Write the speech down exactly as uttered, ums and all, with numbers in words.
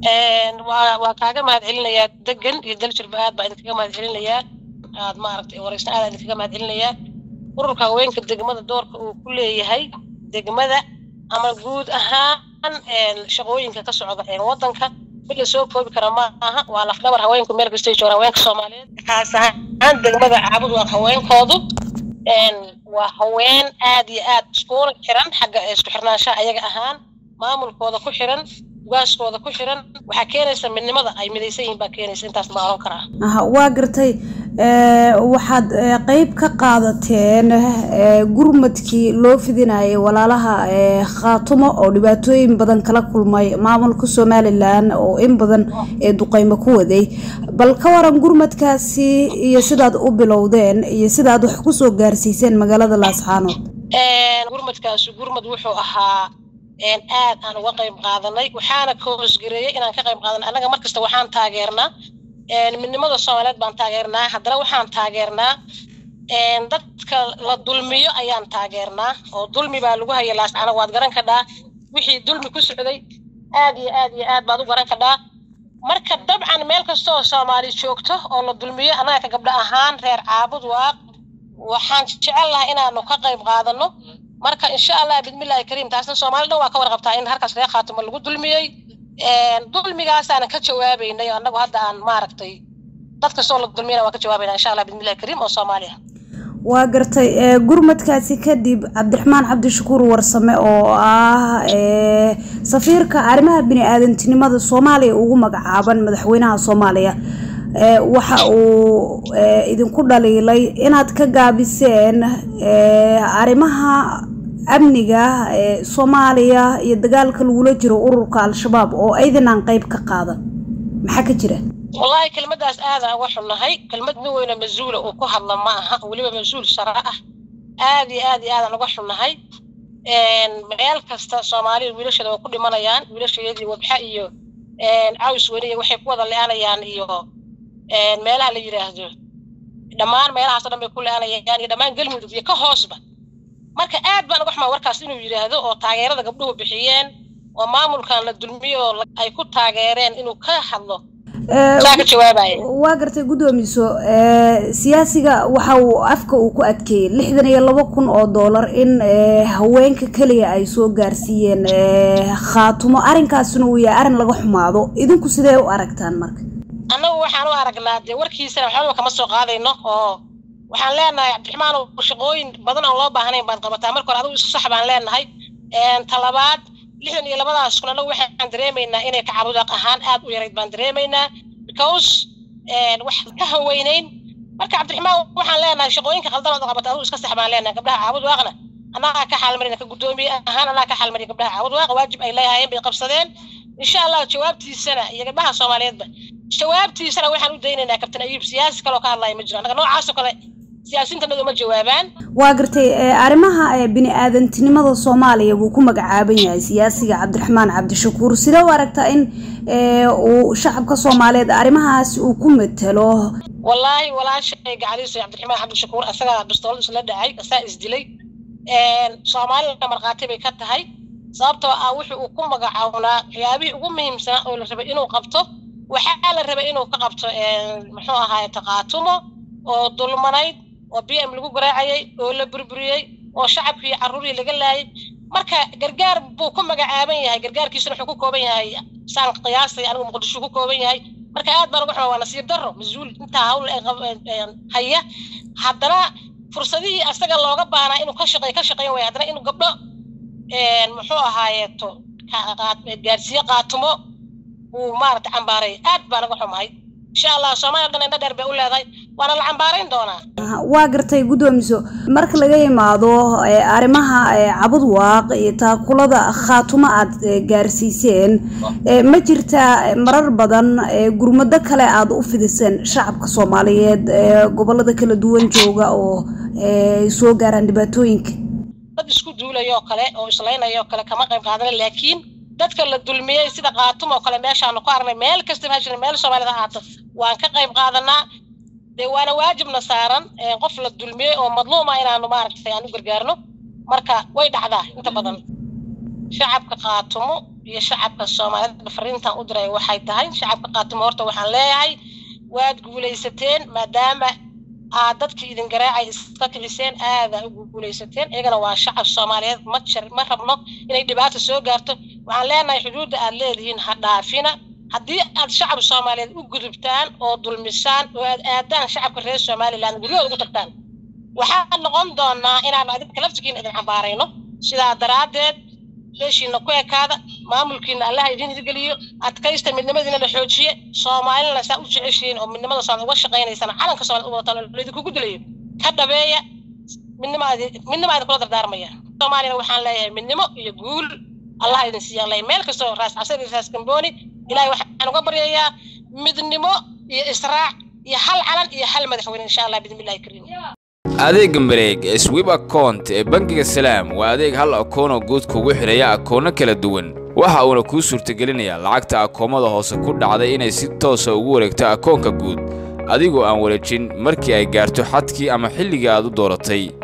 een waa waa kaaga mahadcelinayaa degan iyo daljir baad baa idinkaga mahadcelinayaa aad maaragtay wareysna aad idinkaga mahadcelinayaa ururka haweenka degmada doorka uu ku leeyahay degmada ama guud ahaan een shaqooyinka ka socda ee wadanka mid la soo koobi kara ma aha waa laf dhabar haweenku meel kasta joogaan haweenka Soomaaliyeed xaas ahaan degmada caabud waa haweenkoodu een waa haween aad iyo aad isku xiran xagga isku xirnaanshaha ayaga ahaan maamulkooda ku xiran waaskooda ku xiran waxa keenaysa midnimada ay midaysan yihiin baa keenaysa intaas ma oran karaa aha waa gartay ee waxaad qayb ka qaadateen gurmadkii loo fidinayay walaalaha ee Khaatumo oo dhibaatooyin badan kala kulmay maamulka Soomaaliland oo in badan ee duqeymo ku waday bal ka waran gurmadkaasi iyo sidaad u bilowdeen iyo sidaad wax ku soo gaarsiiseen magaalada Laascaanood ee gurmadkaasi gurmad wuxuu ahaa een aad aan uga qayb qaadanay waxaana ka hoosgareeyay inaan ka qayb qaadan anaga markasta waxaan taageernaa een midnimada Soomaaliyeed baan taageernaa haddana waxaan taageernaa een dadka la dulmiyo ayaan taageernaa oo dulmi baa lagu hayay Laascaanood waad garan kadhaa wixii dulmi ku socday aad iyo aad iyo aad baad u garan kadhaa marka dabcan meel kasta oo Soomaali joogto oo la dulmiyo anaga ka gabdha ahaan reer caabud waa waxaan jecelahay inaanu ka qayb qaadano marka insha Allah bismillaahir kariim taasna Soomaaliland waa ka warqabtaa in halkaas reer Khaatumo lagu dulmiyay een dulmigaas aan ka jawaabaynay anagu hadda aan maaragtay dadka soo la dulmiyay waa ka jawaabaynaa insha Allah bismillaahir kariim oo Soomaaliya waa gartay ee gurmadkaasi kadib Cabdiraxmaan Cabdishakuur Warsame oo ah ee safiirka arrimaha bini'aadantinimada Soomaaliya ugu magacaaban madaxweynaha Soomaaliya ee waxa uu idinku dhaliilay inaad ka gaabiseen ee arrimaha amniga ee Soomaaliya iyo dagaalka lagu jiro ururka Al-Shabaab oo aydan qayb ka qaadan maxaa ka jira wallahi kelmadaas aad aan wax xunahay kelmad weyn masuul oo ku hadla ma aha waliba masuul sharci ah aad iyo aad iyo aad aan uga xunahay een meel kasta Soomaaliya wiilashada oo ku dhimanayaan wiilashadii wabxa iyo een caws wariye waxay ku wada leeyanayaan iyo een meelaha la yiraahdo dhamaan meelahaas dhan bay ku leeyanayaan iyo dhamaan galmudug iyo ka hoosba marka aad baan uga xumaa warkaas inuu yiraahdo oo taageerada gabdhuhu bixiyeen oo maamulkan la dulmiyo ay ku taageereen inuu ka hadlo waa gartay gudoomiso ee siyaasiga waxa uu afka uu ku adkeeyay lixdan iyo laba kun oo dollar in haweenka kaliya ay soo gaarsiiyeen ee Khaatumo arinkaasna uu yahay arin laga xumaado idinku sidee u aragtaan marka anagu waxaan u aragnaa de warkiisa waxba kama soo qaadayno oo waxaan leenahay Cabdiraxmaan oo shaqooyin badan oo loo baahnayn baad qabataa marka hore adigu sax baan leenahay een talabaad lixdan iyo labadaas kun anagu waxaan dareemaynaa inay ka caabud ahaan aad u yareyd baan dareemaynaa because een wax ka haweynayn marka Cabdiraxmaan waxaan leenahay shaqooyinka qaldan oo qabataa adigu iska sax baan leenahay gabdhaha caabud waaqna anaga ka xalmarin ka gudoomiye ahaan anaga ka xalmarin gabdhaha caabud waaq waajib ay leeyahay bay qabsadeen insha Allah jawaabtiisana iyo gabdhaha Soomaaliyeedba jawaabtiisana waxaan u daynaynaa kabtan Ayuub siyaasi kale oo ka hadlay ma jiro anaga noocaas oo kale siyaasiyiinta ma jawaabaan waa gartay arrimaha bini'aadantinimada Soomaaliya uu ku magacaaban yahay siyaasiga Cabdiraxmaan Cabdishakuur sida u aragtaa in uu shacabka Soomaaliyeed arrimahaas uu ku metelo wallahi walaashay gacaliisa Cabdiraxmaan Cabdishakuur asaga bistool isla dhacay asaa isdilay een Soomaaliland marqaatay bay ka tahay sababtoo ah wuxuu uu ku magacaabnaa waxyaabihii ugu muhiimsan oo la rabay inuu qabto waxa la rabay inuu ka qabto een muxuu ahaa Khaatumo oo dulmanayd oo B M lagu garaacay oo la burburiyay oo shacabkii caruurii laga laayay marka gargaar buu ku magacaaban yahay gargaarkiisuna wuxuu ku kooban yahay saan qiyaasay anigu Muqdisho ku kooban yahay marka aad baan uga xumaa nasiib darro masuul inta hawl ay haya haddana fursadii asaga looga baahnaa inuu ka shaqeeyo ka shaqeeyo way haddana inuu gabdho een muxuu ahaayeeto gaarsiyo Khaatumo uu maarta cambaaray aad baan uga xumahay insha Allah Soomaaliland inta dheer bay u leedahay waana la cambaarayn doonaa waa gartay gudoomiso marka laga yimaado arrimaha cabud waaq iyo taakulada Khaatumo aad gaarsiiseen ma jirta marar badan gurmado kale aad u fidiseen shacabka Soomaaliyeed gobolada kala duwan jooga oo soo gaaraan dhibaatooyinka dad isku duulayo kale oo isleynayo kale kama qayb qaadan laakiin dadka la dulmiyay sida Khaatumo kale meeshaan ku arnay meel kasta meeshaan meel Soomaaliyeed ahaato waan ka qayb qaadanaa de waana waajibna saaran qof la dulmiyay oo madluuma inaanu maaragtay aan u gargaarno marka way dhacdaa inta badan shacabka Khaatumo iyo shacabka Soomaaliyeed fariintan u diray waxay tahay shacabka qaatimo horta waxaan leeyahay waad guulaysateen maadaama aad dadkii idin garaacay iska kiciseen aad ugu guulaysateen iyagana waa shacab Soomaaliyeed ma jir ma rabno inay dhibaato soo gaarto waxaan leenahay xuduudda aad leedihiin ha dhaafina haddii aad shacab Soomaaliyeed u gudubtaan oo dulmisaan oo aad aadaan shacabka reer Soomaaliland gurigooda ugu tagtaan waxaa noqon doonaa inaan adinka laftigiina idin cambaarayno sidaa daraadeed leeshiina ku ekaada maamulkiina Allah idin idgeliyo adkaysta midnimadiina la xoojiye Soomaalina saa u jeceshiin oo midnimada saan uga shaqeynaysan calanka Soomaaliya u wataan la idinku dilayo ka dhabeeya midnimada midnimada kula dardaarmaya Soomaalina waxaan leeyahay midnimo iyo guul Allah idin siiyo Allah meel kasto raas casri raas kambooni ilaahay waxaan uga baryayaa midnimo iyo israac iyo hal calan iyo hal madaxweyne insha Allah bidmillahi kariim adeeg mareeg sweep account ee bangiga Salaam waa adeeg hal akoon oo guud kugu xiraya akoono kala duwan waxa uu ku suurtagelinayaa lacagta akoomada hoose ku dhacday inay si toos ah ugu wareegto akoonka guud adigoo aan wareejin markii ay gaarto xadkii ama xilliga aad u dooratay